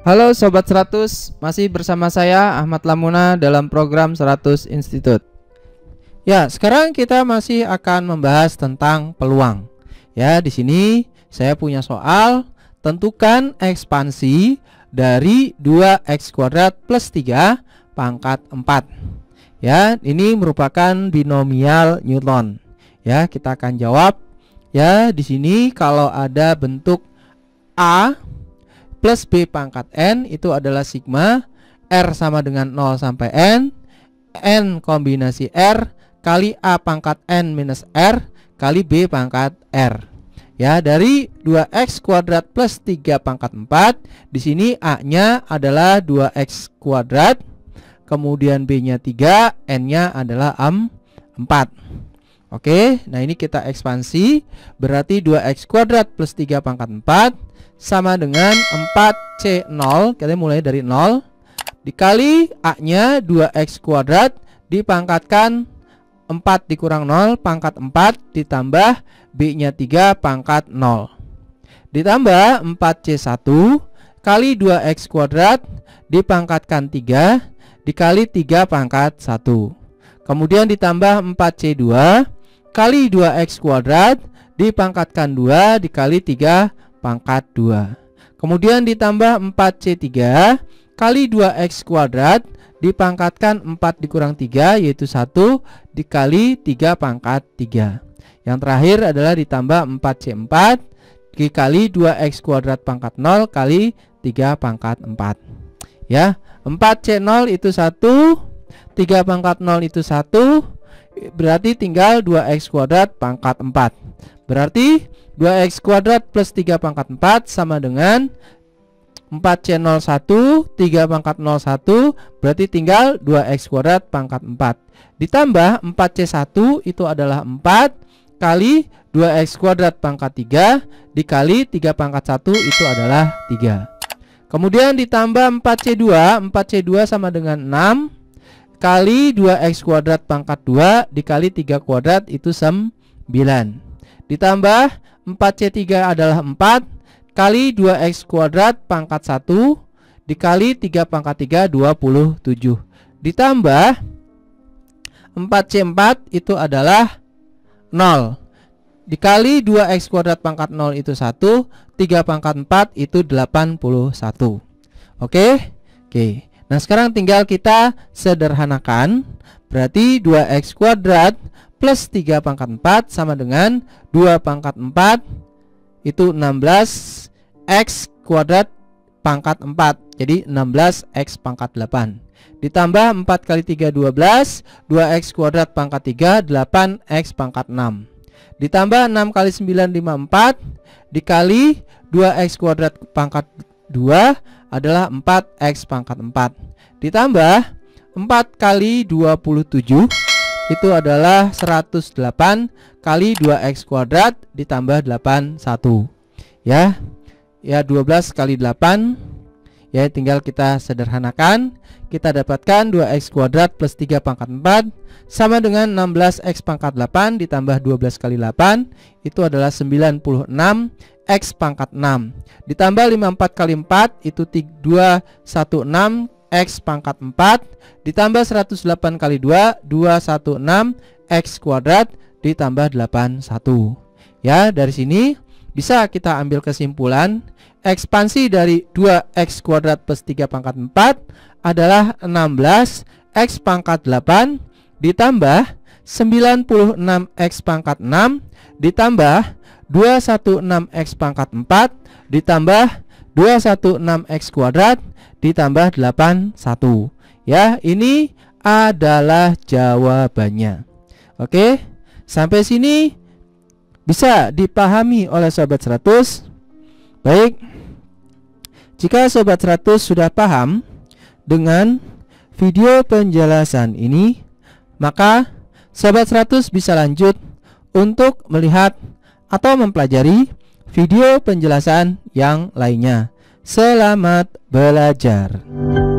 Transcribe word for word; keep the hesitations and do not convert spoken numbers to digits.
Halo Sobat seratus, masih bersama saya Ahmad Lamuna dalam program seratus Institute. Ya, sekarang kita masih akan membahas tentang peluang. Ya, di sini saya punya soal, tentukan ekspansi dari dua x kuadrat plus tiga pangkat empat. Ya, ini merupakan binomial Newton. Ya, kita akan jawab. Ya, di sini kalau ada bentuk A plus B pangkat N itu adalah sigma, R sama dengan nol sampai N, N kombinasi R kali A pangkat N minus R kali B pangkat R. Ya, dari dua x kuadrat plus tiga pangkat empat, di sini A-nya adalah dua x kuadrat, kemudian B-nya tiga, N-nya adalah empat. Oke, nah ini kita ekspansi, berarti dua x kuadrat plus tiga pangkat empat sama dengan empat C nol, kita mulai dari nol, dikali A-nya dua x kuadrat dipangkatkan empat dikurang nol pangkat empat ditambah B-nya tiga pangkat nol. Ditambah empat C satu kali dua x kuadrat dipangkatkan tiga dikali tiga pangkat satu. Kemudian ditambah empat C dua kali dua x kuadrat dipangkatkan dua dikali tiga pangkat dua. Kemudian ditambah empat C tiga kali dua x kuadrat dipangkatkan empat dikurang tiga yaitu satu dikali tiga pangkat tiga. Yang terakhir adalah ditambah empat C empat dikali dua x kuadrat pangkat nol kali tiga pangkat empat. Ya, empat C nol itu satu, tiga pangkat nol itu satu, berarti tinggal dua x kuadrat pangkat empat. Berarti dua x kuadrat plus tiga pangkat empat sama dengan empat C nol satu, tiga pangkat nol satu, berarti tinggal dua x kuadrat pangkat empat. Ditambah empat C satu itu adalah empat kali dua x kuadrat pangkat tiga dikali tiga pangkat satu itu adalah tiga. Kemudian ditambah empat C dua, empat C dua sama dengan enam kali dua x kuadrat pangkat dua dikali tiga kuadrat itu sembilan. Ditambah empat C tiga adalah empat kali dua x kuadrat pangkat satu dikali tiga pangkat tiga dua puluh tujuh. Ditambah empat C empat itu adalah nol dikali dua x kuadrat pangkat nol itu satu, tiga pangkat empat itu delapan puluh satu. Oke? Oke. Nah, sekarang tinggal kita sederhanakan. Berarti dua x kuadrat plus tiga pangkat empat sama dengan dua pangkat empat itu enam belas x kuadrat pangkat empat. Jadi enam belas x pangkat delapan. Ditambah empat kali tiga dua belas, dua x kuadrat pangkat tiga delapan x pangkat enam. Ditambah enam kali sembilan lima puluh empat dikali dua x kuadrat pangkat dua adalah empat x pangkat empat. Ditambah empat kali dua puluh tujuh itu adalah seratus delapan kali dua x kuadrat ditambah delapan puluh satu. Ya. Ya, dua belas kali delapan. Ya, tinggal kita sederhanakan. Kita dapatkan dua x kuadrat plus tiga pangkat empat sama dengan enam belas x pangkat delapan ditambah dua belas kali delapan itu adalah sembilan puluh enam x pangkat enam. Ditambah lima puluh empat kali empat itu dua ratus enam belas x pangkat empat ditambah seratus delapan kali dua, dua ratus enam belas x kuadrat ditambah delapan puluh satu. Ya, dari sini bisa kita ambil kesimpulan ekspansi dari dua x kuadrat plus tiga pangkat empat adalah enam belas x pangkat delapan ditambah sembilan puluh enam x pangkat enam ditambah dua ratus enam belas x pangkat empat ditambah dua ratus enam belas x kuadrat ditambah delapan puluh satu. Ya, ini adalah jawabannya. Oke, sampai sini bisa dipahami oleh Sobat seratus. Baik, jika Sobat seratus sudah paham dengan video penjelasan ini, maka Sobat seratus bisa lanjut untuk melihat atau mempelajari video penjelasan yang lainnya. Selamat belajar.